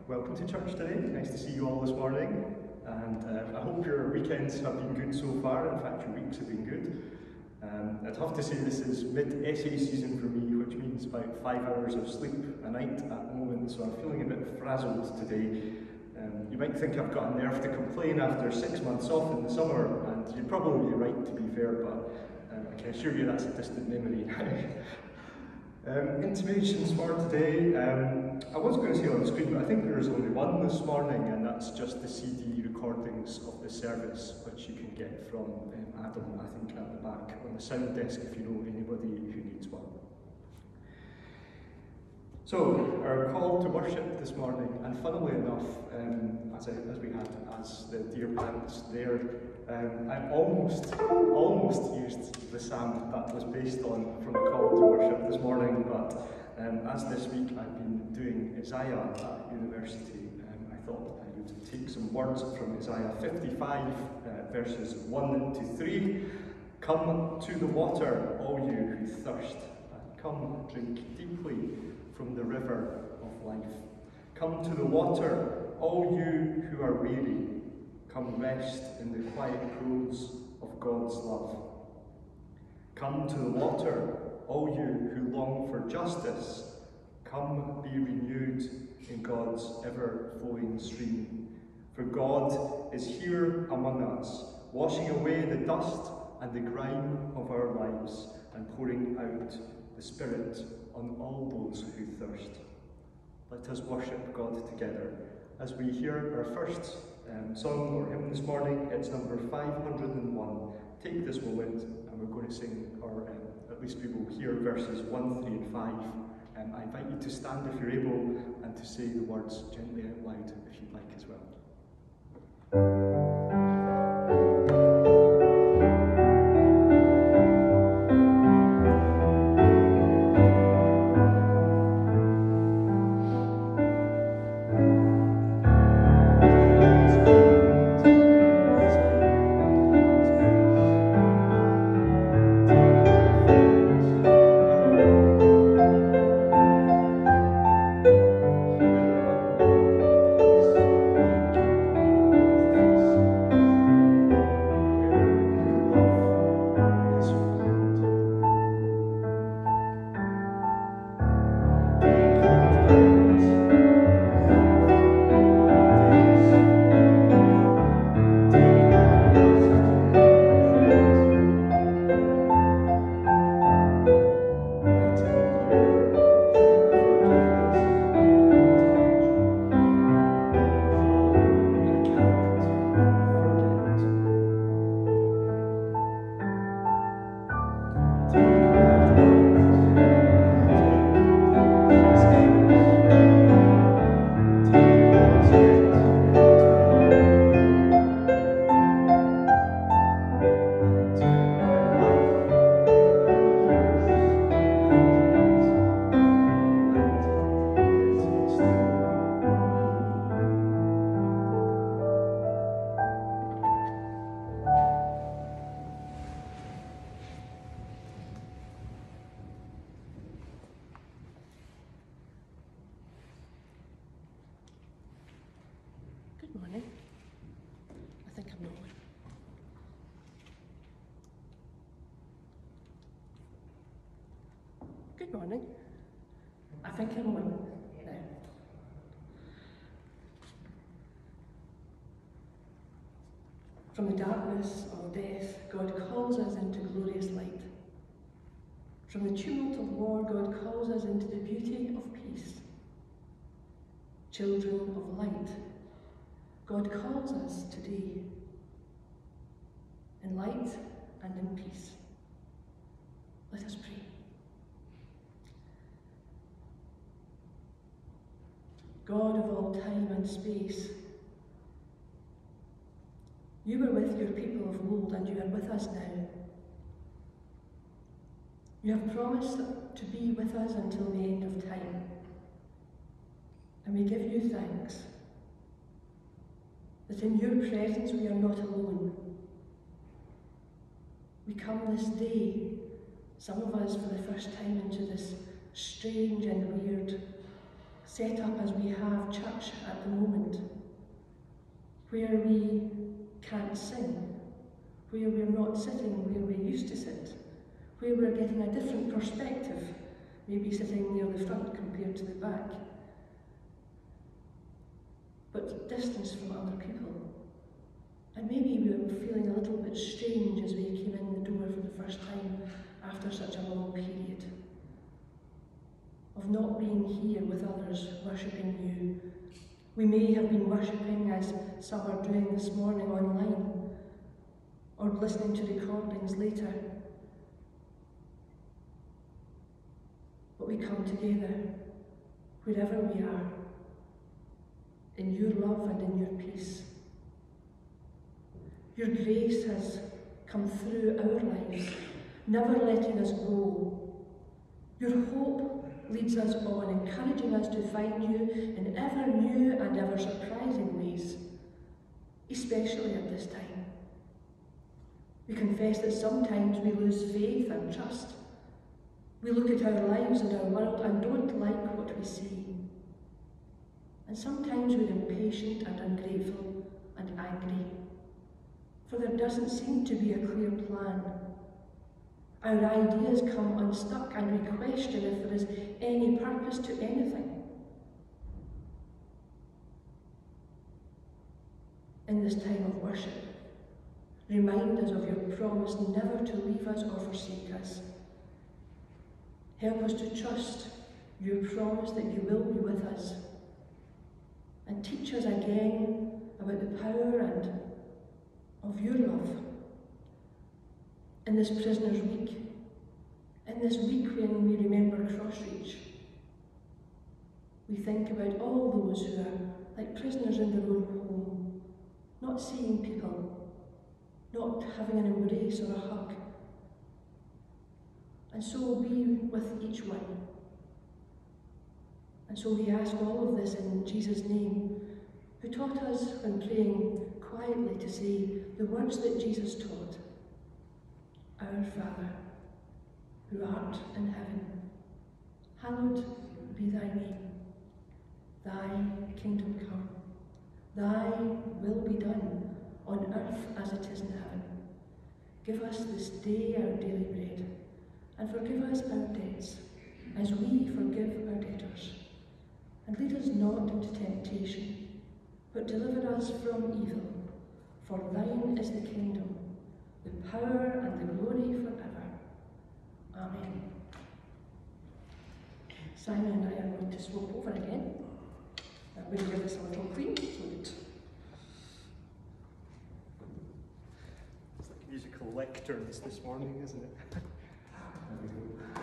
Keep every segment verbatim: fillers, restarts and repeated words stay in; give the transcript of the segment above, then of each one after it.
welcome to church today. Nice to see you all this morning, and uh, I hope your weekends have been good so far. In fact, your weeks have been good. Um, I'd have to say this is mid-essay season for me, which means about five hours of sleep a night at the moment, so I'm feeling a bit frazzled today. Um, you might think I've got a nerve to complain after six months off in the summer, and you're probably right to be fair, but um, I can assure you that's a distant memory now. Um, intimations for today, um, I was going to say on the screen, but I think there is only one this morning, and that's just the C D recordings of the service, which you can get from um, Adam, I think, at the back on the sound desk if you know anybody who needs one. So, our call to worship this morning, and funnily enough, um, as, I, as we had as the dear parents there, um, I almost, almost used the psalm that was based on from the call to worship this morning, but um, as this week I've been doing Isaiah at university, um, I thought I would take some words from Isaiah fifty-five, uh, verses one to three. Come to the water, all you who thirst, and come drink deeply from the river of life. Come to the water, all you who are weary. Come rest in the quiet pools of God's love. Come to the water, all you who long for justice. Come be renewed in God's ever-flowing stream. For God is here among us, washing away the dust and the grime of our lives and pouring out the Spirit on all those who thirst. Let us worship God together as we hear our first um, song or hymn this morning. It's number five hundred and one. Take this moment and we're going to sing, or um, at least we will hear verses one, three and five. Um, I invite you to stand if you're able and to say the words gently out loud if you'd like as well. Good morning. I think I'm not one. Good morning. I think I'm one now. From the darkness of death, God calls us into glorious light. From the tumult of war, God calls us into the beauty of peace. Children of light, God calls us today in light and in peace. Let us pray. God of all time and space, you were with your people of old and you are with us now. You have promised to be with us until the end of time, and we give you thanks that in your presence we are not alone. We come this day, some of us for the first time, into this strange and weird set up as we have church at where we can't sing, where we're not sitting where we used to sit, where we're getting a different perspective, maybe sitting near the front compared to the back, but distance from other people. And maybe we were feeling a little bit strange as we came in the door for the first time after such a long period of not being here with others, worshipping you. We may have been worshipping, as some are doing this morning, online, or listening to recordings later. But we come together, wherever we are, in your love and in your peace. Your grace has come through our lives, never letting us go. Your hope leads us on, encouraging us to find you in ever new and ever surprising ways, especially at this time. We confess that sometimes we lose faith and trust. We look at our lives and our world and don't like what we see. And sometimes we're impatient and ungrateful and angry, for there doesn't seem to be a clear plan. Our ideas come unstuck and we question if there is any purpose to anything. In this time of worship, remind us of your promise never to leave us or forsake us. Help us to trust your promise that you will be with us. And teach us again about the power and of your love. In this Prisoners' Week, in this week when we remember Crossreach, we think about all those who are like prisoners in their own home, not seeing people, not having an embrace or a hug. And so be with each one. And so we ask all of this in Jesus' name, who taught us when praying quietly to say the words that Jesus taught. Our Father, who art in heaven, hallowed be thy name. Thy kingdom come, thy will be done on earth as it is in heaven. Give us this day our daily bread, and forgive us our debts, as we forgive our debtors. And lead us not into temptation, but deliver us from evil. For thine is the kingdom, the power and the glory forever. Amen. Simon and I are going to swap over again. I'm going to give this a little clean. So that it's like musical lecterns this morning, isn't it? There we go.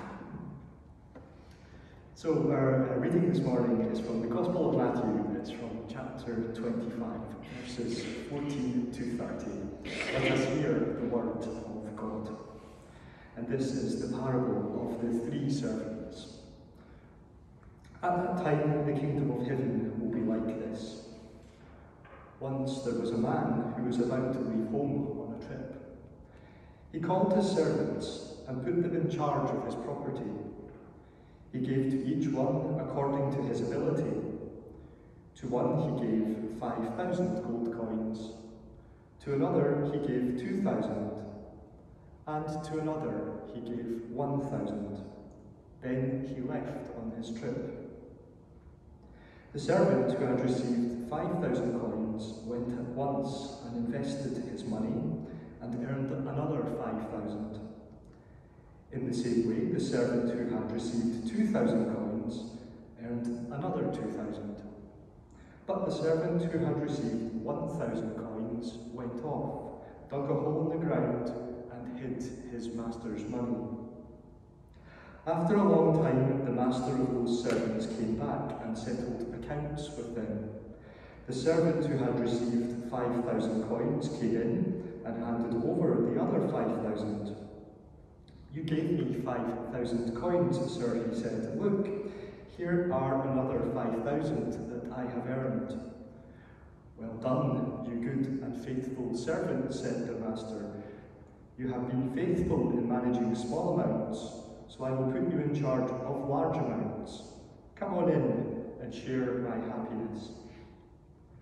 So our uh, reading this morning is from the Gospel of Matthew. It's from chapter twenty-five, verses fourteen to thirty. Let us hear the word of God. And this is the parable of the three servants. At that time, the kingdom of heaven will be like this. Once there was a man who was about to leave home on a trip. He called his servants and put them in charge of his property. He gave to each one according to his ability. To one he gave five thousand gold coins, to another he gave two thousand, and to another he gave one thousand. Then he left on his trip. The servant who had received five thousand coins went at once and invested his money and earned another five thousand. In the same way, the servant who had received two thousand coins earned another two thousand. But the servant who had received one thousand coins went off, dug a hole in the ground, and hid his master's money. After a long time, the master of those servants came back and settled accounts with them. The servant who had received five thousand coins came in and handed over the other five thousand. You gave me five thousand coins, sir, he said. Look, here are another five thousand that I have earned. Well done, you good and faithful servant, said the master. You have been faithful in managing small amounts, so I will put you in charge of large amounts. Come on in and share my happiness.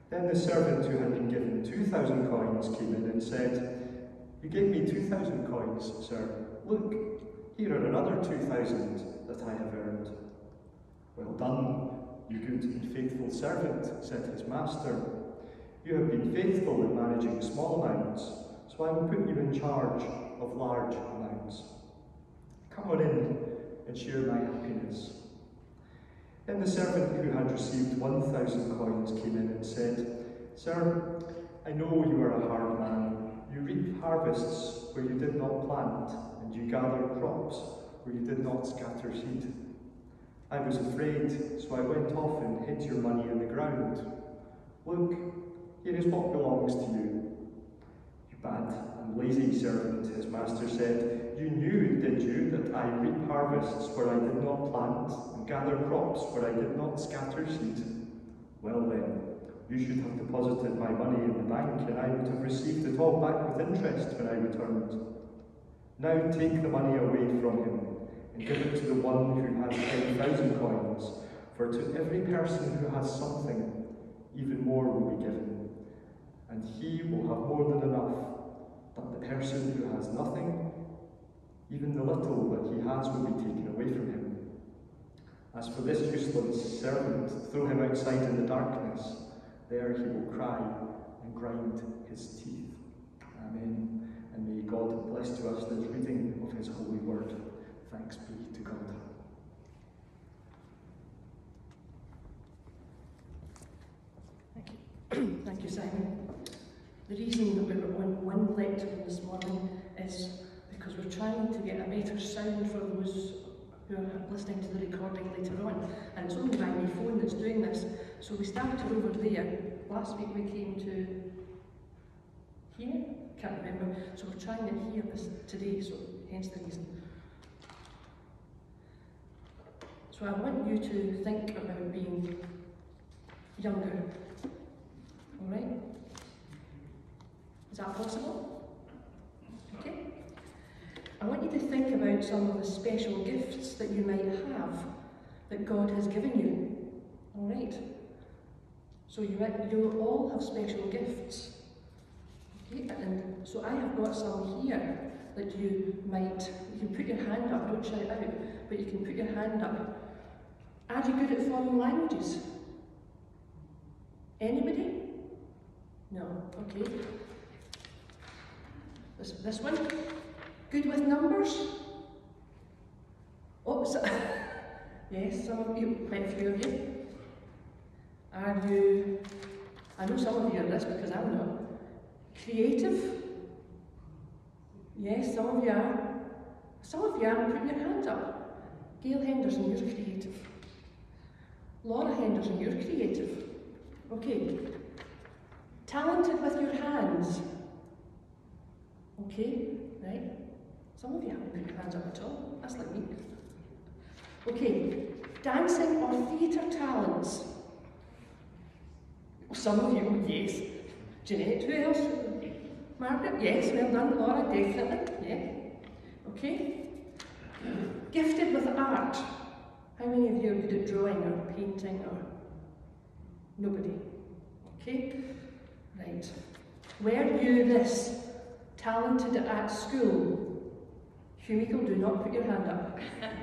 Then the servant who had been given two thousand coins came in and said, "You gave me two thousand coins, sir. Look, here are another two thousand that I have earned." "Well done, you good and faithful servant," said his master. "You have been faithful in managing small amounts, so I will put you in charge of large amounts. Come on in and share my happiness." Then the servant who had received one thousand coins came in and said, "Sir, I know you are a hard man. You reap harvests where you did not plant, and you gather crops where you did not scatter seed. I was afraid, so I went off and hid your money in the ground. Look, here is what belongs to you." "You bad and lazy servant," his master said. "You knew, did you, that I reap harvests where I did not plant, and gather crops where I did not scatter seed? Well then, you should have deposited my money in the bank, and I would have received it all back with interest when I returned. Now take the money away from him, and give it to the one who has ten thousand coins, for to every person who has something, even more will be given, and he will have more than enough. But the person who has nothing, even the little that he has will be taken away from him. As for this useless servant, throw him outside in the darkness. There he will cry and grind his teeth." Amen. And may God bless to us this reading of his holy word. Thanks be to God. Thank you. Thank you, Simon. The reason that we're on one lectern this morning is because we're trying to get a better sound for those who are listening to the recording later on. And it's only my wee phone that's doing this. So we started over there. Last week we came to here? Can't remember. So we're trying it here this today, so hence the reason. So I want you to think about being younger. Alright? Is that possible? Okay. I want you to think about some of the special gifts that you might have that God has given you. Alright? So you, you all have special gifts. Okay? And so I have got some here that you might, you can put your hand up, don't shout out, but you can put your hand up. Are you good at foreign languages? Anybody? No, okay. This, this one? Good with numbers? Oh, so, yes, some of you, quite a few of you. Are you, I know some of you are this because I'm not. Creative? Yes, some of you are. Some of you aren't putting your hands up. Gail Henderson, you're creative. Laura Henderson, you're creative. Okay. Talented with your hands. Okay, right. Some of you haven't put your hands up at all. That's like me. Okay. Dancing or theatre talents. Some of you, oh yes. Jeanette, who else? Margaret, yes, well done. Laura, definitely, yeah. Okay. Gifted with art. How many of you are good at drawing or painting or? Nobody. Okay. Right. Were you this? Talented at school? Humiko, do not put your hand up.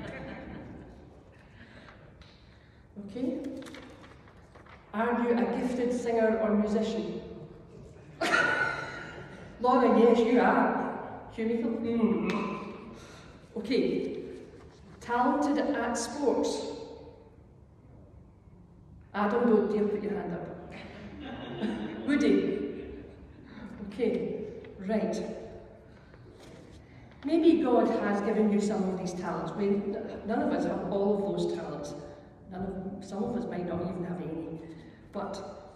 Okay. Are you a gifted singer or musician? Laura, yes, you are. Humiko? Mm. Okay. Talented at sports? Adam, don't dare put your hand up. Woody? Okay, right. Maybe God has given you some of these talents. We, none of us have all of those talents. None of, some of us might not even have any. But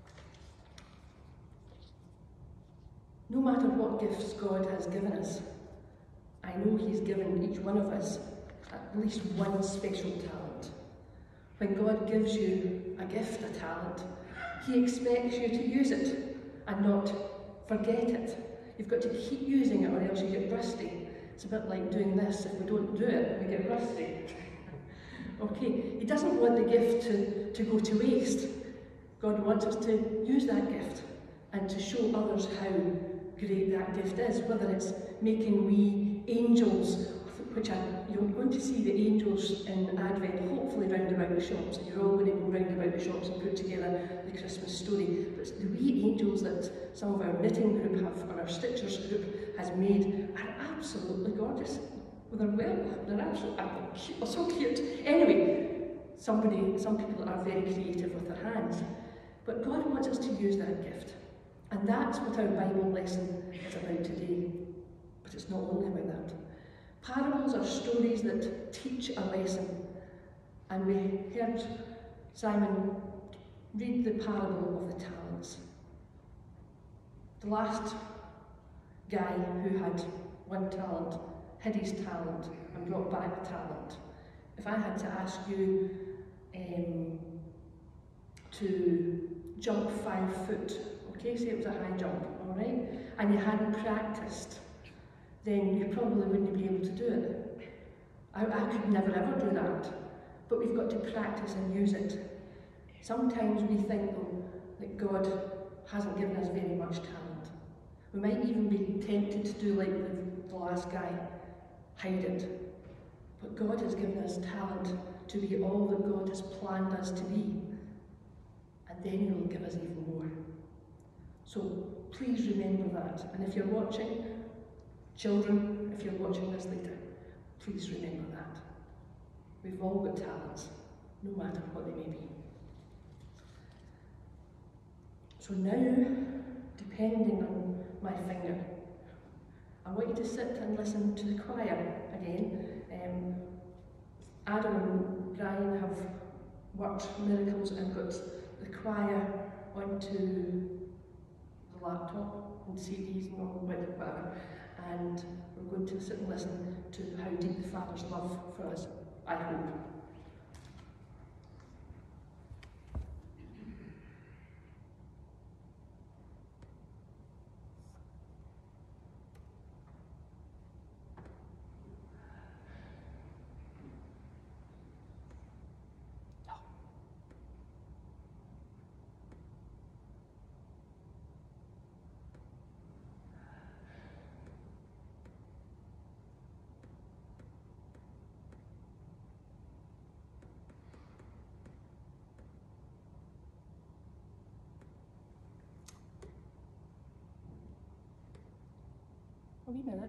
no matter what gifts God has given us, I know He's given each one of us at least one special talent. When God gives you a gift, a talent, He expects you to use it and not forget it. You've got to keep using it or else you get rusty. It's a bit like doing this. If we don't do it, we get rusty. Okay, He doesn't want the gift to, to go to waste. God wants us to use that gift and to show others how great that gift is, whether it's making wee angels, which are, you're going to see the angels in Advent, hopefully round about the shops, and you're all going to go round about the shops and put together the Christmas story. But the wee angels that some of our knitting group have, or our stitchers group has made, are absolutely gorgeous. Well, they're well, they're absolutely they're so cute. Anyway, somebody, some people are very creative with their hands, but God wants us to use that gift. And that's what our Bible lesson is about today. But it's not only about that. Parables are stories that teach a lesson. And we heard Simon read the parable of the talents. The last guy who had one talent hid his talent and brought back the talent. If I had to ask you um, to jump five foot, okay, say it was a high jump, all right, and you hadn't practiced, then you probably wouldn't be able to do it. I, I could never ever do that, but we've got to practice and use it. Sometimes we think, though, that God hasn't given us very much talent. We might even be tempted to do like the, the last guy, hide it. But God has given us talent to be all that God has planned us to be. And then He will give us even more. So please remember that. And if you're watching, children, if you're watching this later, please remember that. We've all got talents, no matter what they may be. So now, depending on my finger, I want you to sit and listen to the choir again. Um, Adam and Brian have worked miracles and got the choir onto the laptop and C Ds and all, whatever. And we're going to sit and listen to how deep the Father's love for us, I hope. A wee minute.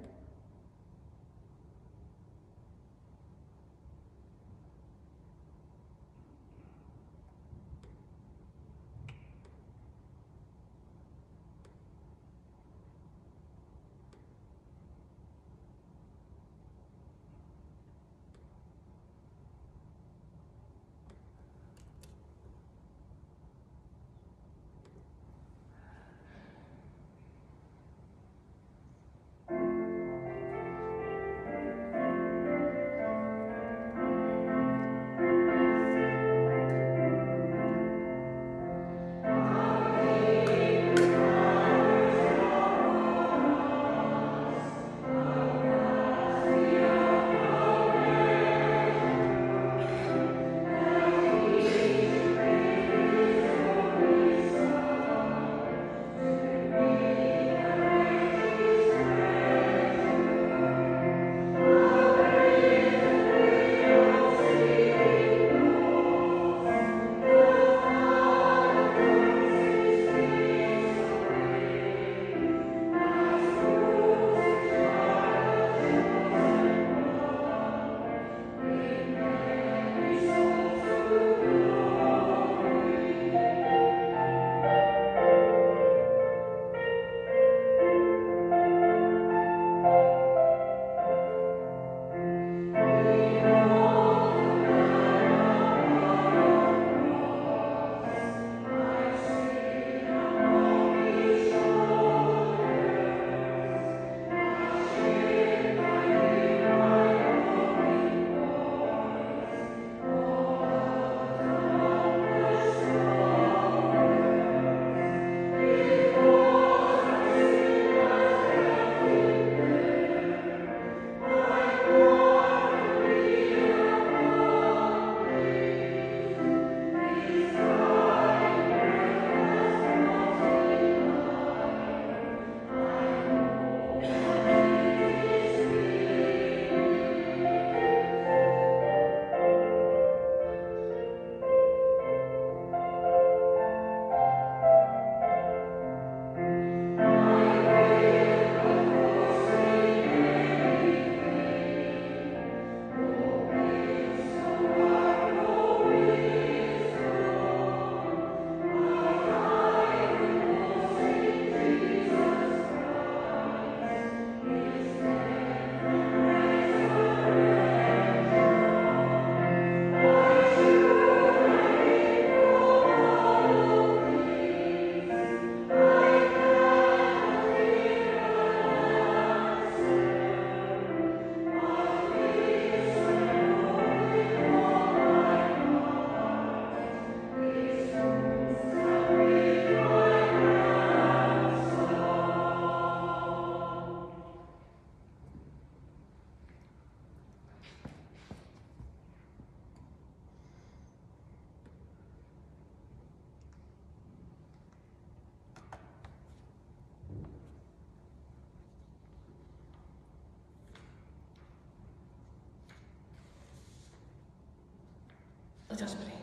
Let us pray.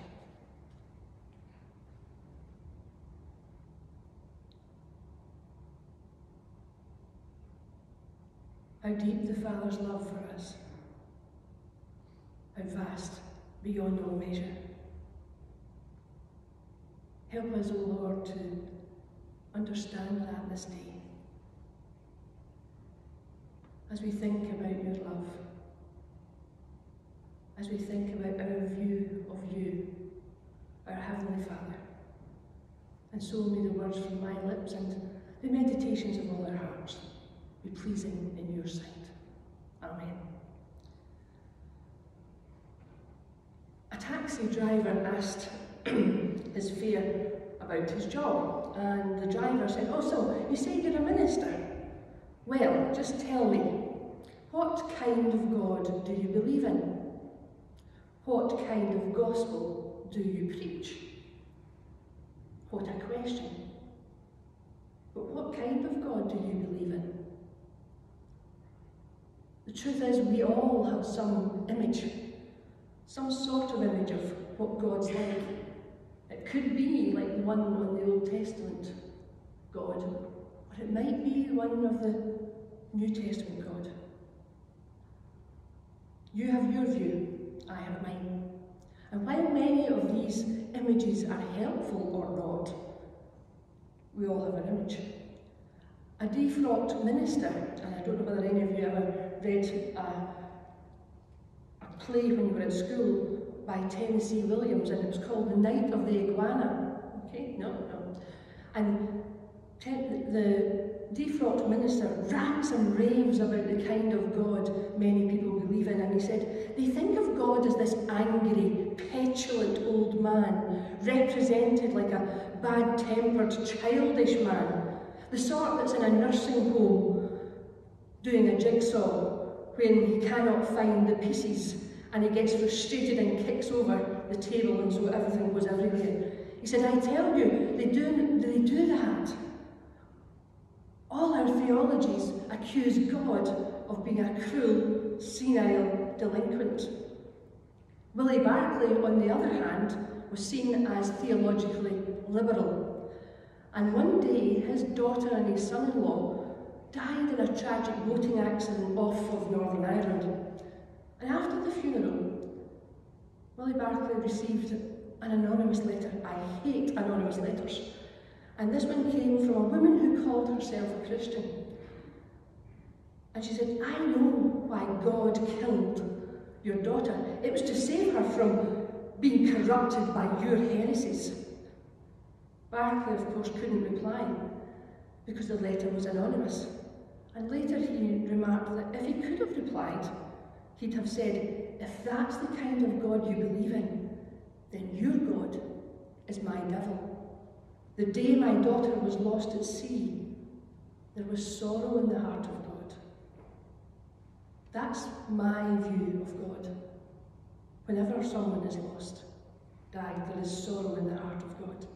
How deep the Father's love for us. How vast, beyond all measure. Help us, O Lord, to understand that this day. As we think about your love, as we think about our view of you, our Heavenly Father. And so may the words from my lips and the meditations of all our hearts be pleasing in your sight. Amen. A taxi driver asked his fare about his job, and the driver said, "Oh, so you say you're a minister? Well, just tell me, what kind of God do you believe in? What kind of gospel do you preach?" What a question. But what kind of God do you believe in? The truth is, we all have some image, some sort of image of what God's like. It could be like the one on the Old Testament God, or it might be one of the New Testament God. You have your view, I have mine. And while many of these images are helpful or not, we all have an image. A defrocked minister, and I don't know whether any of you ever read a, a play when you were at school by Tennessee Williams, and it was called The Night of the Iguana. Okay, no, no. And ten, the defrocked minister rants and raves about the kind of God many people believe in, and he said they think of God as this angry, petulant old man, represented like a bad-tempered, childish man, the sort that's in a nursing home doing a jigsaw when he cannot find the pieces and he gets frustrated and kicks over the table and so everything goes everywhere. He said, I tell you, they do, they do that. All our theologies accuse God of being a cruel, senile delinquent. Willie Barclay, on the other hand, was seen as theologically liberal. And one day, his daughter and his son-in-law died in a tragic boating accident off of Northern Ireland. And after the funeral, Willie Barclay received an anonymous letter. I hate anonymous letters. And this one came from a woman who called herself a Christian. And she said, I know why God killed your daughter. It was to save her from being corrupted by your heresies. Barclay, of course, couldn't reply because the letter was anonymous. And later he remarked that if he could have replied, he'd have said, if that's the kind of God you believe in, then your God is my devil. The day my daughter was lost at sea, there was sorrow in the heart of God. That's my view of God. Whenever someone is lost, died, there is sorrow in the heart of God.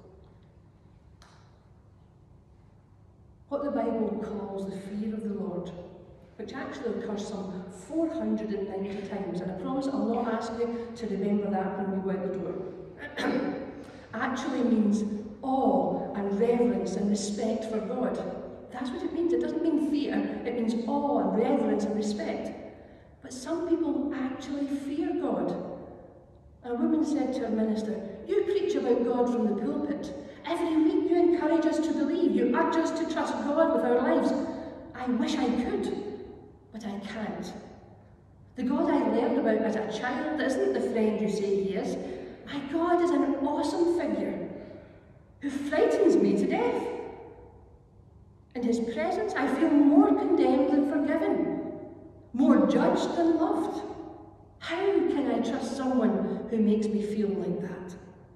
What the Bible calls the fear of the Lord, which actually occurs some four hundred ninety times, and I promise I'll not ask you to remember that when we go out the door, actually means awe and reverence and respect for God. That's what it means. It doesn't mean fear, it means awe and reverence and respect. But some people actually fear God. A woman said to her minister, you preach about God from the pulpit. Every week you encourage us to believe, you urge us to trust God with our lives. I wish I could, but I can't. The God I learned about as a child isn't the friend you say he is. My God is an awesome figure who frightens me to death. In his presence, I feel more condemned than forgiven, more judged than loved. How can I trust someone who makes me feel like that?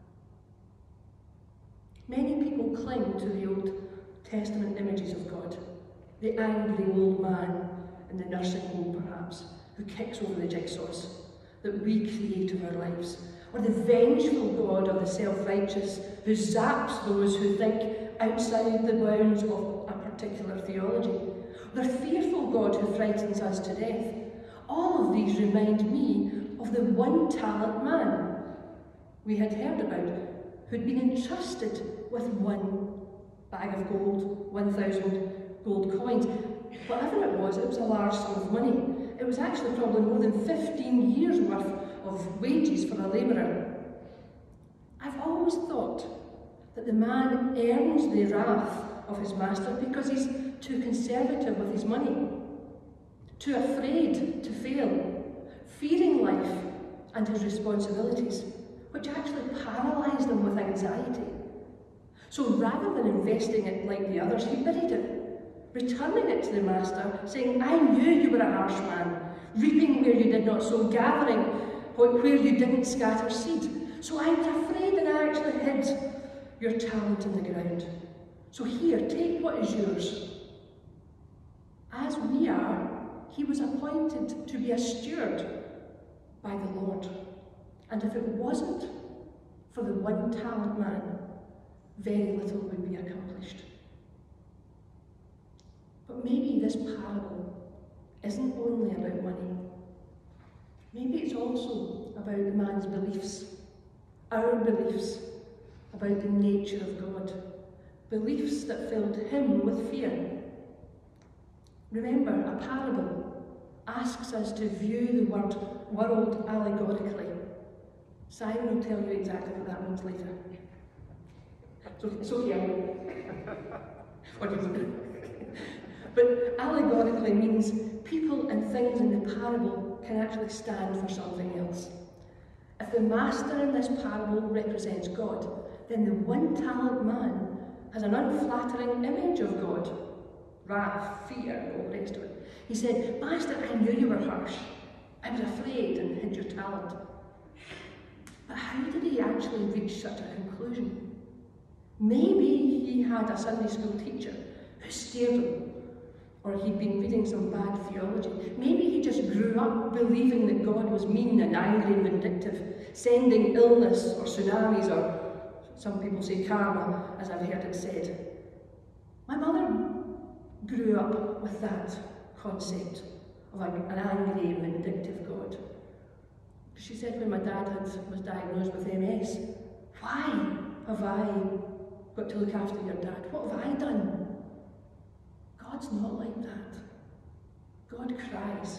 Many people cling to the Old Testament images of God. The angry old man in the nursing home, perhaps, who kicks over the jigsaws that we create of our lives. Or the vengeful God of the self-righteous who zaps those who think outside the bounds of a particular theology. The fearful God who frightens us to death. All of these remind me of the one-talent man. we had heard about, who'd been entrusted with one bag of gold, one thousand gold coins. Whatever it was, it was a large sum of money. It was actually probably more than fifteen years worth of wages for a labourer. I've always thought that the man earns the wrath of his master because he's too conservative with his money, too afraid to fail, fearing life and his responsibilities, which actually paralysed him with anxiety. So rather than investing it like the others, he buried it, returning it to the master, saying, "I knew you were a harsh man, reaping where you did not sow, gathering where you didn't scatter seed. So I was afraid and I actually hid your talent in the ground. So here, take what is yours." As we are, he was appointed to be a steward by the Lord. And if it wasn't for the one talent man, very little would be accomplished. But maybe this parable isn't only about money. Maybe it's also about the man's beliefs, our beliefs about the nature of God, beliefs that filled him with fear. Remember, a parable asks us to view the word world allegorically. Simon will tell you exactly what that means later. So, so yeah. But allegorically means people and things in the parable can actually stand for something else. If the master in this parable represents God, then the one talent man has an unflattering image of God. Wrath, fear, all the rest of it. He said, "Master, I knew you were harsh. I was afraid and hid your talent." But how did he actually reach such a conclusion? Maybe he had a Sunday school teacher who steered him, or he'd been reading some bad theology. Maybe he just grew up believing that God was mean and angry and vindictive, sending illness or tsunamis, or some people say karma, as I've heard it said. My mother grew up with that concept of an angry, vindictive God. She said when my dad had, was diagnosed with M S, "Why have I got to look after your dad? What have I done?" God's not like that. God cries.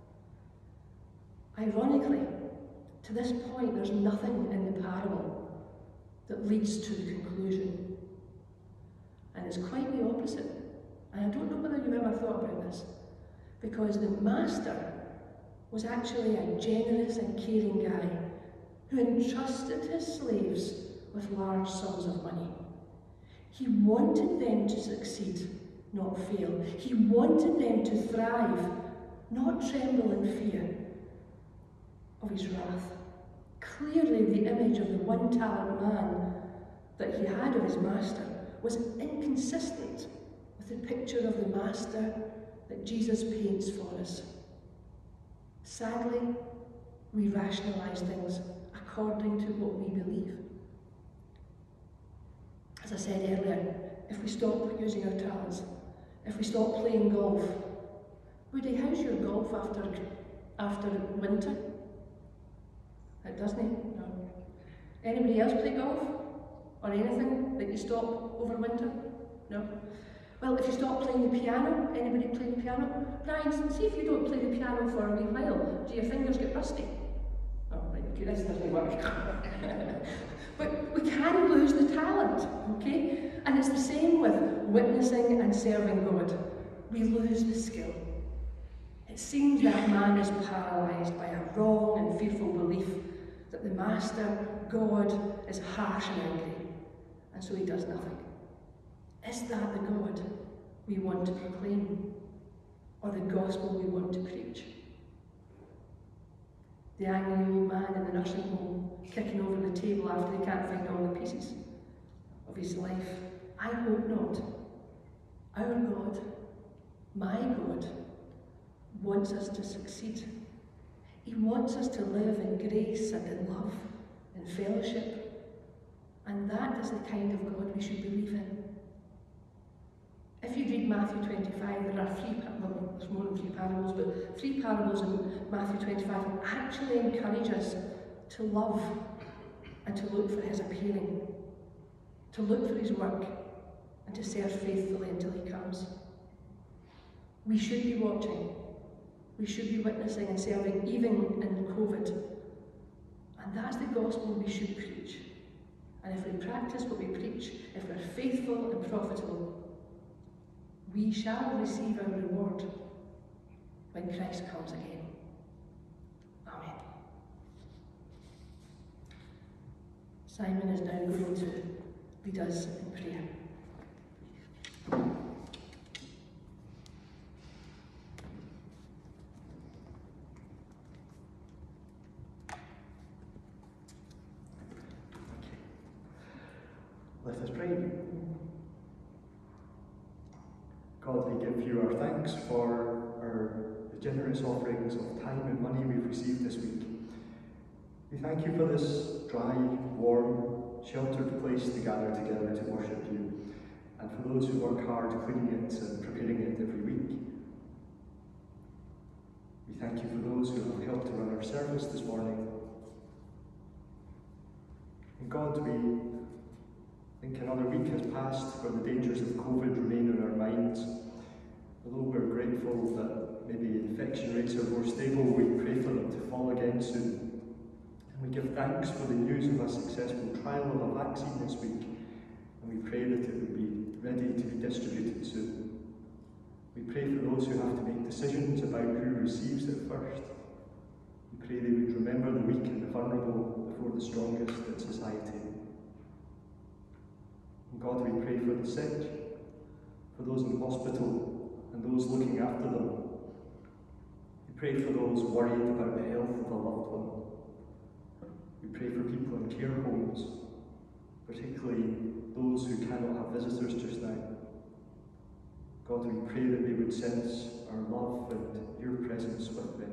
Ironically, to this point, there's nothing in the parable that leads to the conclusion. And it's quite the opposite. And I don't know whether you've ever thought about this, because the master was actually a generous and caring guy who entrusted his slaves with large sums of money. He wanted them to succeed, not fail. He wanted them to thrive, not tremble in fear of his wrath. Clearly, the image of the one talent man that he had of his master was inconsistent with the picture of the master that Jesus paints for us. Sadly, we rationalise things according to what we believe. As I said earlier, if we stop using our talents, if we stop playing golf, Woody, how's your golf after, after winter? It doesn't, no. Anybody else play golf? Or anything that you stop over winter? No? Well, if you stop playing the piano, anybody play the piano? Brian, see if you don't play the piano for a wee while, do your fingers get rusty? Oh, right, okay, this doesn't work. But we can lose the talent, okay? And it's the same with witnessing and serving God. We lose the skill. It seems that man is paralysed by a wrong and fearful belief that the Master, God, is harsh and angry, and so he does nothing. Is that the God we want to proclaim, or the gospel we want to preach? The angry old man in the nursing home kicking over the table after he can't find all the pieces of his life? I hope not. Our God, my God, wants us to succeed. He wants us to live in grace and in love, in fellowship, and that is the kind of God we should believe in. If you read Matthew twenty-five, there are three, well, there's more than three parables, but three parables in Matthew twenty-five actually encourage us to love and to look for his appearing, to look for his work, and to serve faithfully until he comes. We should be watching. We should be witnessing and serving even in COVID. And that's the gospel we should preach. And if we practice what we preach, if we're faithful and profitable, we shall receive our reward when Christ comes again. Amen. Simon is now going to lead us in prayer. Let us pray. God, we give you our thanks for our generous offerings of time and money we've received this week. We thank you for this dry, warm, sheltered place to gather together to worship you, and for those who work hard cleaning it and preparing it every week. We thank you for those who have helped to run our service this morning. And God, we think another week has passed where the dangers of COVID remain on our minds. Although we're grateful that maybe infection rates are more stable, we pray for them to fall again soon. And we give thanks for the news of a successful trial of a vaccine this week, and we pray that it will be ready to be distributed soon. We pray for those who have to make decisions about who receives it first. We pray they would remember the weak and the vulnerable before the strongest in society. And God, we pray for the sick, for those in hospital, and those looking after them. We pray for those worried about the health of a loved one. We pray for people in care homes, particularly those who cannot have visitors just now. God, we pray that they would sense our love and your presence with them.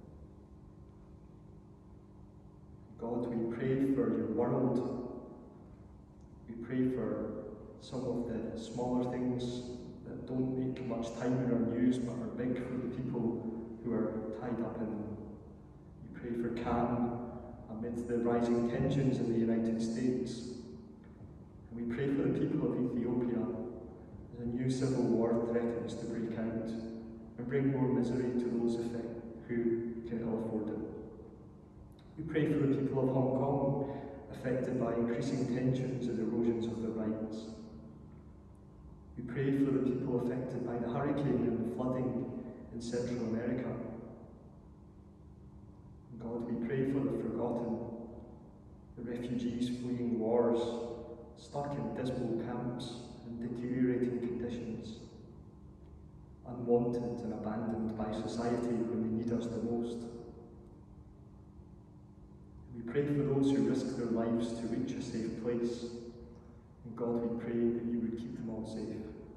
God, we pray for your world. We pray for some of the smaller things that don't make much time in our news but are big for the people who are tied up in them. We pray for calm amidst the rising tensions in the United States. And we pray for the people of Ethiopia as a new civil war threatens to break out and bring more misery to those affected who can ill afford it. We pray for the people of Hong Kong affected by increasing tensions and erosions of their rights. We pray for the people affected by the hurricane and the flooding in Central America. God, we pray for the forgotten, the refugees fleeing wars, stuck in dismal camps and deteriorating conditions, unwanted and abandoned by society when they need us the most. We pray for those who risk their lives to reach a safe place. And God, we pray that you would keep them all safe.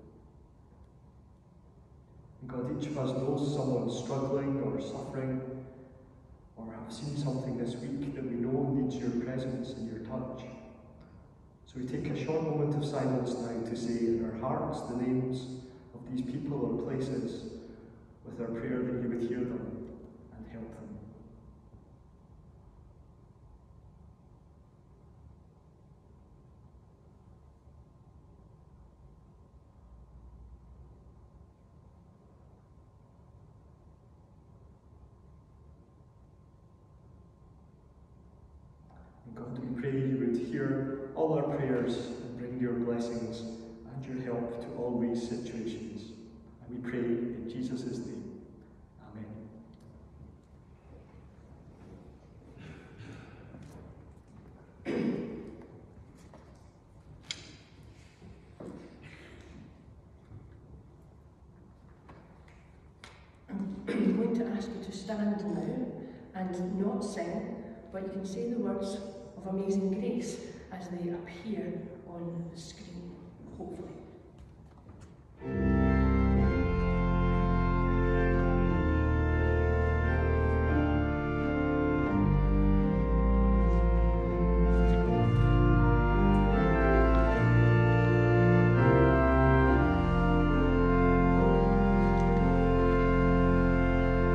And God, each of us knows someone struggling or suffering, or have seen something this week that we know needs your presence and your touch. So we take a short moment of silence now to say in our hearts the names of these people or places, with our prayer that you would hear them and help them. God, we pray you would hear all our prayers and bring your blessings and your help to all these situations. And we pray in Jesus' name. Amen. I'm going to ask you to stand now and not sing, but you can say the words of Amazing Grace as they appear on the screen, hopefully.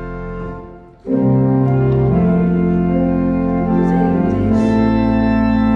Amazing Grace.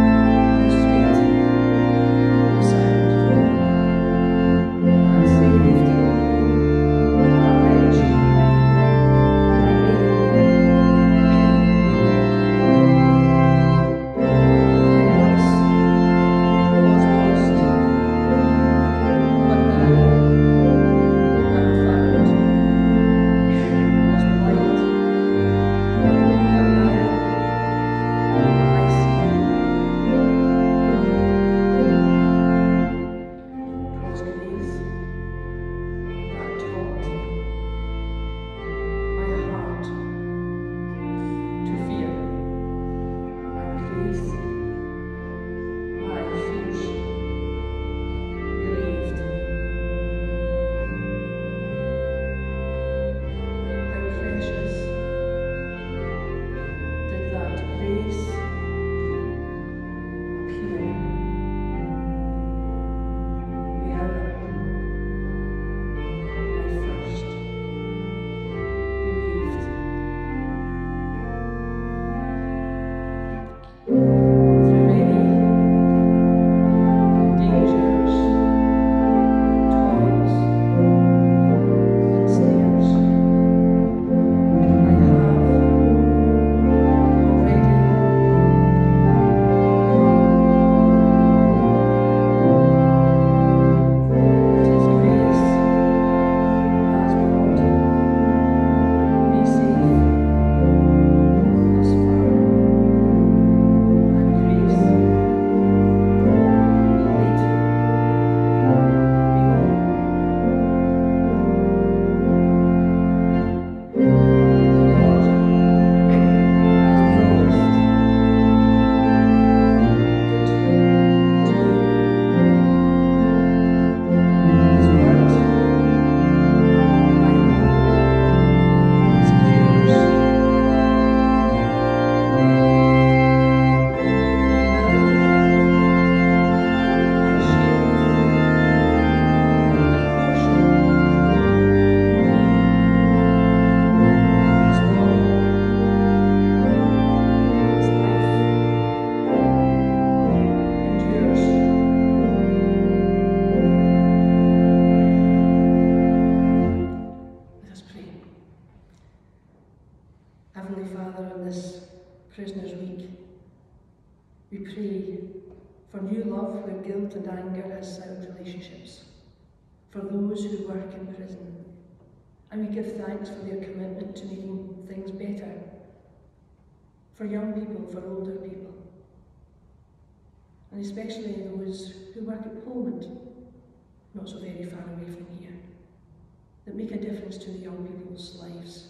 We pray for new love where guilt and anger has soured relationships, for those who work in prison, and we give thanks for their commitment to making things better, for young people, for older people, and especially those who work at Polmond, not so very far away from here, that make a difference to the young people's lives.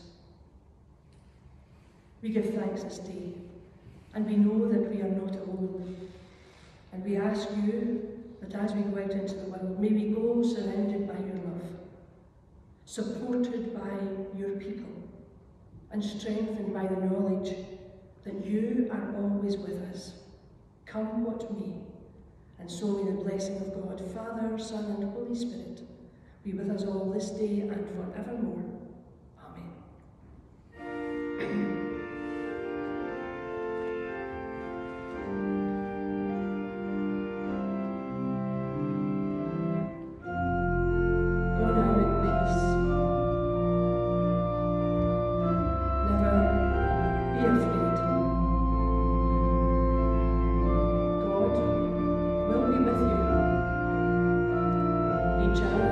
We give thanks this day, and we know that we are not alone. And we ask you that as we go out into the world, may we go surrounded by your love, supported by your people, and strengthened by the knowledge that you are always with us, come what may. And so may the blessing of God, Father, Son, and Holy Spirit be with us all this day and forevermore. Amen. Go now in peace. Never be afraid. God will be with you. Each hour